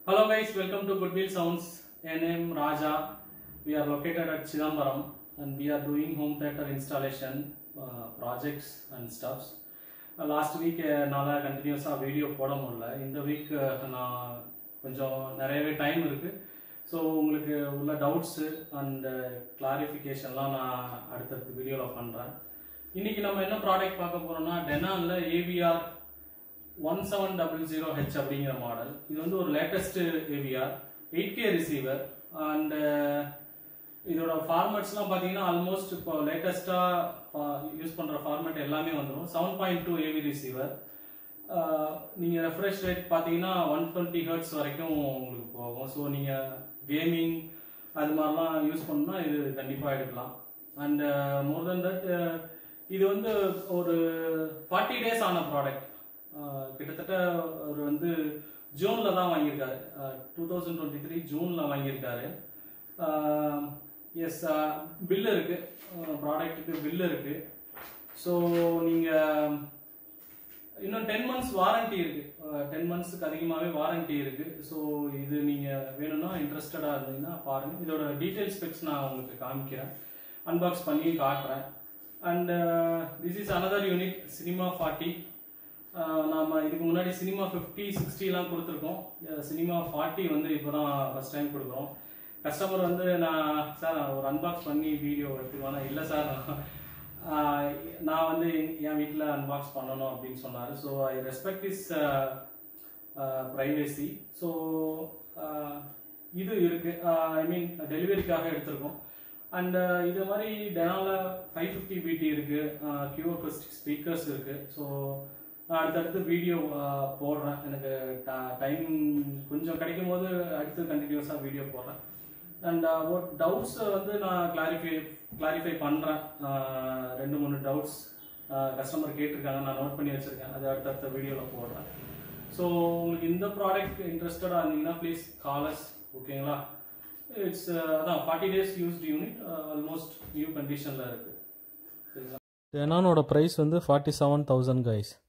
Hello guys, welcome to Goodwill Sounds. I am Raja. We are located at Chidambaram and we are doing home theater installation projects and stuffs. Last week nala continuous video போட முடியல. இந்த week நான் கொஞ்சம் நிறையவே time இருக்கு. So உங்களுக்கு உள்ள doubts and clarificationலாம் நான் அடுத்த வீடியோல பண்றேன். இன்னைக்கு நம்ம என்ன ப்ராடக்ட் பார்க்க போறோம்னா Denonல AVR x1700h அப்படிங்கிற மாடல். இது வந்து ஒரு latest AVR 8K receiver and இதோட ஃபார்மட்ஸ்லாம் பார்த்தீங்கன்னா ஆல்மோஸ்ட் இப்போ லேட்டஸ்டா யூஸ் பண்ற ஃபார்மட் எல்லாமே வந்துடும். 7.2 AV ரிசீவர். நீங்க ரெஃப்ரெஷ் ரேட் பார்த்தீங்கன்னா 120 Hz வரைக்கும் உங்களுக்கு போகும். ஸோ நீங்க கேமிங் அது மாதிரிலாம் யூஸ் பண்ணா இது கண்டிப்பாக எடுக்கலாம். அண்ட் மோர் தென் தட் இது வந்து ஒரு 40 டேஸ் ஆன ப்ராடக்ட். கிட்டத்தட்ட ஒரு வந்து ஜூன்ல தான் வாங்கியிருக்காரு. 2023 ஜூன்ல வாங்கியிருக்காரு. எஸ், பில் இருக்கு, ப்ராடக்ட்டுக்கு பில் இருக்கு. ஸோ நீங்க இன்னும் 10 months வாரண்டி இருக்கு. 10 monthsக்கு அதிகமாகவே வாரண்டி இருக்கு. ஸோ இது நீங்க வேணும்னா இன்ட்ரெஸ்டடா இருந்தீங்கன்னா பாருங்க. இதோட டீடைல் ஸ்பெக்ஸ் நான் உங்களுக்கு காமிக்கிறேன், அன்பாக்ஸ் பண்ணி காட்டுறேன். And this is another unit cinema 40. நாம இதுக்கு முன்னாடி சினிமா 50, 60லாம் கொடுத்துருக்கோம். சினிமா 40 வந்து இப்போதான் ஃபர்ஸ்ட் டைம் கொடுக்குறோம். கஸ்டமர் வந்து நான் சார் ஒரு அன்பாக்ஸ் பண்ணி வீடியோ எடுத்துக்குவானா, இல்லை சார் நான் வந்து என் வீட்டில் அன்பாக்ஸ் பண்ணணும் அப்படின்னு சொன்னார். So I respect is privacy. So இது இருக்கு, ஐ மீன் டெலிவரிக்காக எடுத்திருக்கோம். அண்ட் இது மாதிரி டெனால 550 BT இருக்கு, QO ஸ்பீக்கர்ஸ் இருக்கு. ஸோ நான் அடுத்தடுத்து வீடியோ போடுறேன். எனக்கு டைம் கொஞ்சம் கிடைக்கும் போது அடுத்து கண்டினியூஸாக வீடியோ போடுறேன். அண்ட் டவுட்ஸ் வந்து நான் கிளாரிஃபை பண்ணுறேன். 2-3 டவுட்ஸ் கஸ்டமர் கேட்டிருக்காங்க, நான் நோட் பண்ணி வச்சுருக்கேன். அது அடுத்தடுத்த வீடியோவில் போடுறேன். ஸோ உங்களுக்கு இந்த ப்ராடக்ட் இன்ட்ரெஸ்டடாக இருந்தீங்கன்னா ப்ளீஸ் கால் அஸ். ஓகேங்களா? இட்ஸ் அதான் 40 days used unit, almost new கண்டிஷனில் இருக்குது. சரிங்களா? Denonோட ப்ரைஸ் வந்து 47,000 கைஸ்.